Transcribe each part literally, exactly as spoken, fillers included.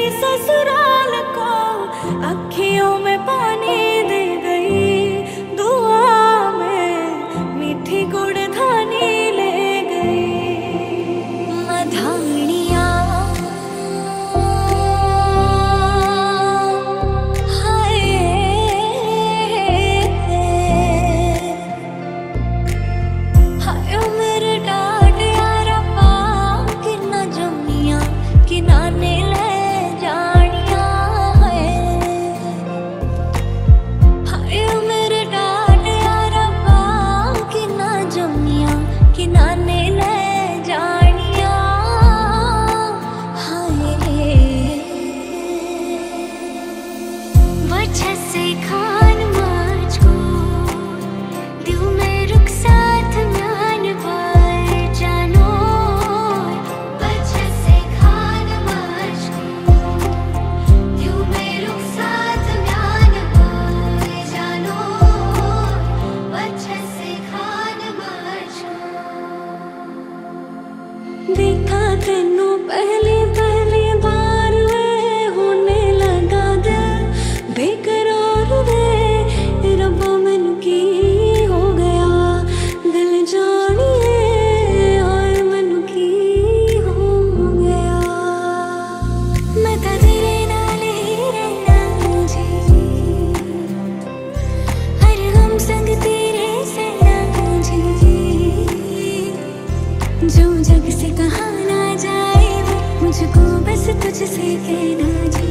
गई ससुराल को, अखियों में पानी दे गई, दुआ में मीठी गुड़धानी ले गई। मधानिया हाय हाय मेरे डाड यारा पा किन्ना जम्मिया कि नाने ले जानिया है। हाय मेरे डाड यारा पा किन्ना जम्मिया कि नाने ले जानिया हाय। वजह से खान माच को दिल में रुक साथ म्यान पर जानो। वजह से खान माच को दिल में रुक साथ म्यान पर जानो। वजह से खान माच को देखा तेनू पहली पहली बार वे होने लगा दिल बेकरार वे। रब्बा मैनू की हो गया दिल जानिए और मैनू की हो गया। मैं तां तेरे नाल ही रहना जी, हर गम संग तेरे सहना जी। जो जग से कहा ना जाए वो मुझको बस तुझसे कहना जी।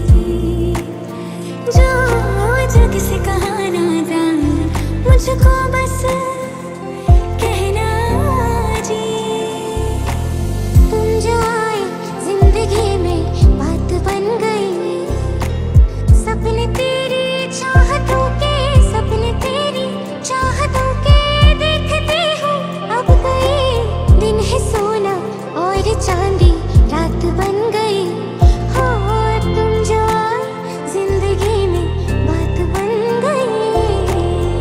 जो जग से कहा ना जाए मुझको बस कहना जी। तुम जो आए जिंदगी में बात बन गई, सपने तेरी चाहतों के, सपने तेरी चाहतों के देखती हूँ अब कई दिन है सोना और चांदी रात बन गई। हो तुम जो आए जिंदगी में बात बन गई।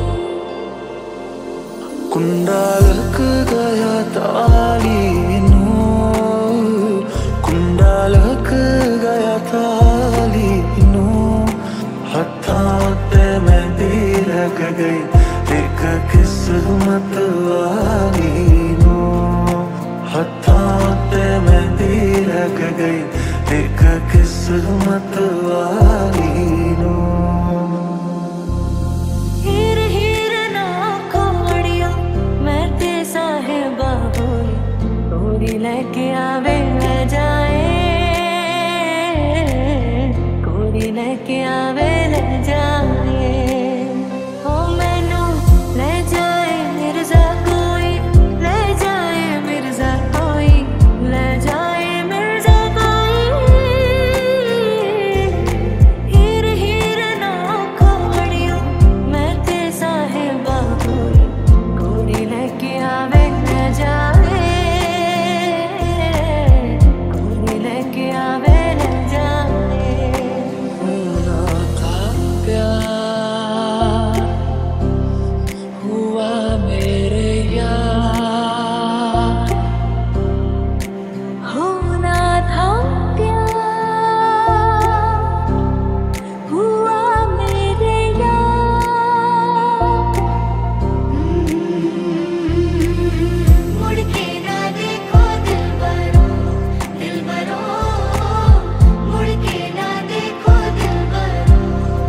कुंडा लग गया ताली नू, कुंडा लग गया ताली नू। हत्थां ते मेहंदी लग गई एक किस्मत वाली नू। हत्थां ते मेहंदी लग गई एक किस्मत वाली नू। हीर हीर ना खोड़ियो मैं ते साहिबा होई, कोरी लेके आवे ले जाए, कोरी लेके आवे ले जाए। ओ मैनू ले जाए मिर्जा कोई, ले जाए मिर्जा कोई, ले जाए मिर्जा कोई। हीर हीर ना खोड़ियो मैं ते साहिबा होई, कोरी लेके आवे ले जाए, कोरी लेके आवे ले जाए। होना था प्यार हुआ मेरे यार। होना था प्यार हुआ मेरे यार। मुड़ के ना देखो दिलबरो, दिलबरो मुड़ के ना देखो दिलबरो,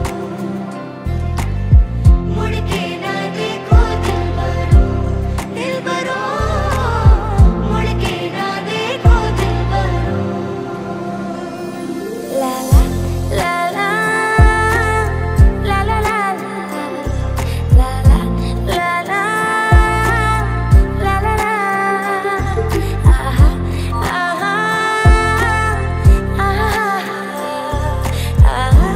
मुड़ के ना देखो दिलबरो, दिलबरो मुड़ के ना देखो दिलबरो। ला ला ला ला ला ला ला ला ला ला ला ला ला। आहा आहा आहा आहा।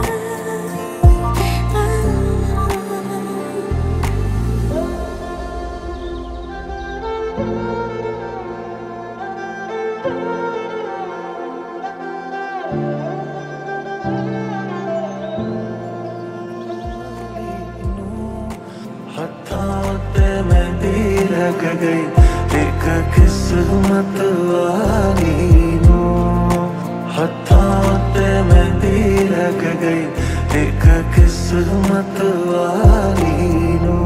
हत्थां ते मेहंदी लग गई एक किस्मत वाली नू। हत्थां ते मेहंदी लग गई एक किस्मत वाली नू।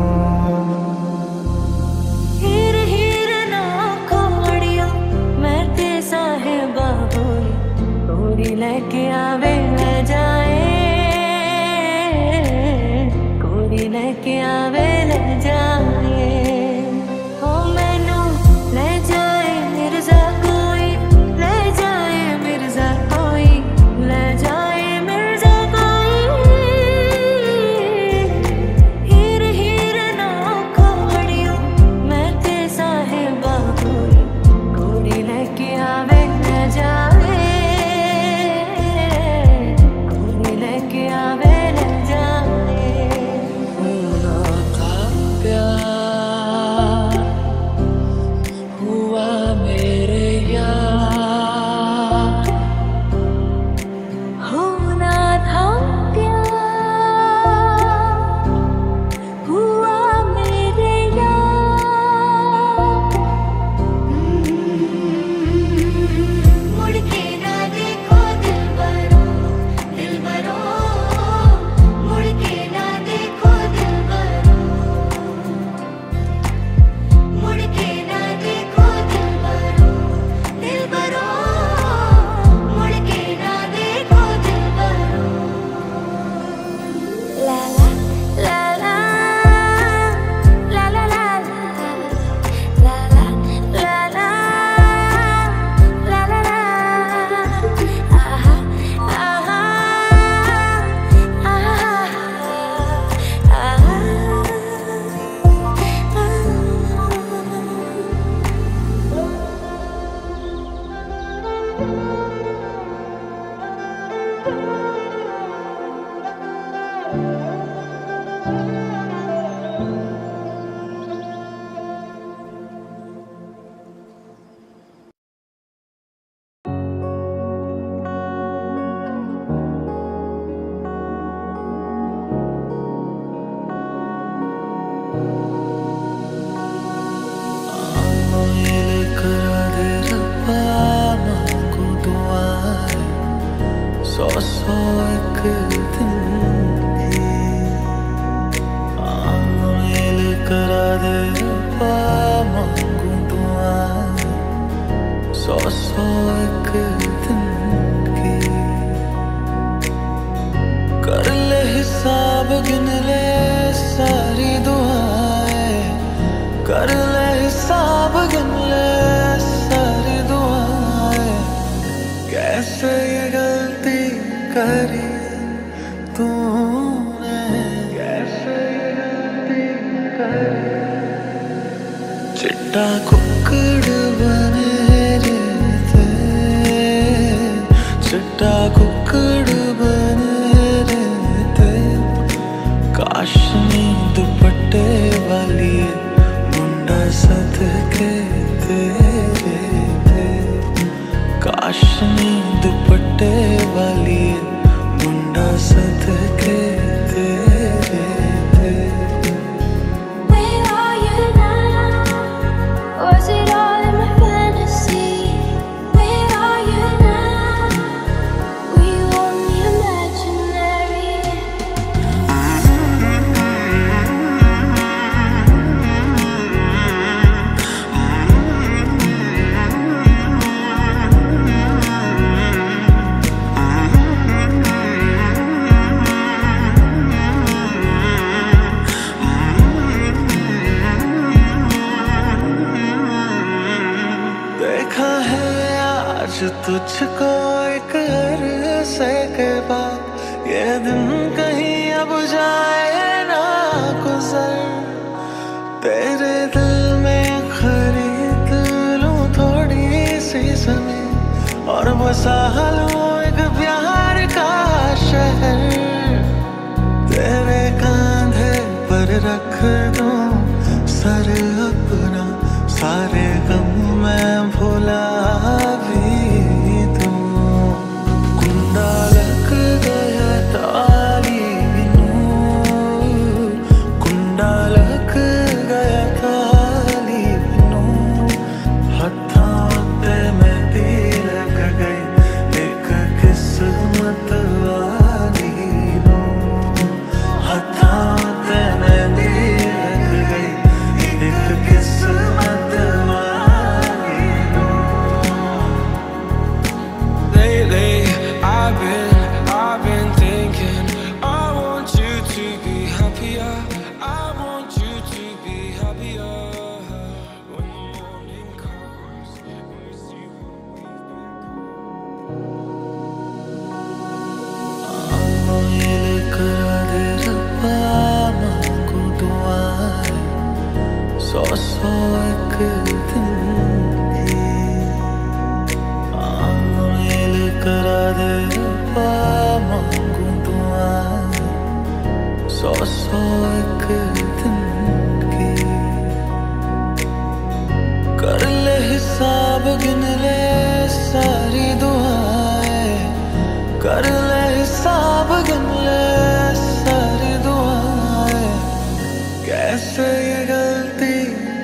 हीर हीर ना खोड़ियो मैं ते साहिबा होई कोरी लेके आवे ले जाए कोरी लेके आवे ले जाए ओ मैनू ले जाए मिर्जा कोई ले जाए मिर्जा कोई ले जाए मिर्जा कोई हीर हीर ना खोड़ियो मैं ते साहिबा कोई कोरी लेके आवे ले जाए कोरी लेके आवे ले जाए। होना था प्यार हुआ मेरे यार, होना था प्यार हुआ मेरे यार। मुड़ के ना देखो दिलबरो दिलबरो मुड़ के ना देखो दिलबरो मुड़ के ना देखो दिलबरो दिलबरो मुड़ के ना देखो दिलबरो। ला ला ला ला ला ला ला ला ला ला ला ला ला ला आहा आहा आहा मिल करा दे रब्बा मांगू दुआएं सौ सौ एक दिन की। मिल करा दे रब्बा मांगू दुआएं सौ सौ एक दिन की। कर ले हिसाब गिन ले सारी दुआएं कर ले हिसाब गिन ले सारी दुआएं। कैसे ये गलती करी तूने कैसे ये गलती करी। चिट्टा कुक्कड़ बने रहते चिट्टा कुक्कड़ बने रहते काश नींद दुपट्टे वाली मुंडा सदके तेरे थे। काश नींद दुपट्टे वाली मुंडा सदके तेरे थे। Where are you now? Was it all in my fantasy? Where are you now? Were you only imaginary? देखा है आज तुझको एक अरसे के बाद ये दिन कहीं अब जाए ना गुजर। तेरे दिल में खरीद लूं थोड़ी सी ज़मीन और बसा लूं एक प्यार का शहर। तेरे कांधे पर रख दूं सर अपना सारे गम मैं भुला भी दूं। कुंडा लग गया ताली नूर कुंडा लग गया ताली नूर। हत्था ते मेहंदी लग गई एक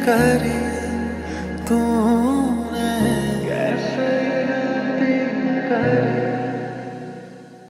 करी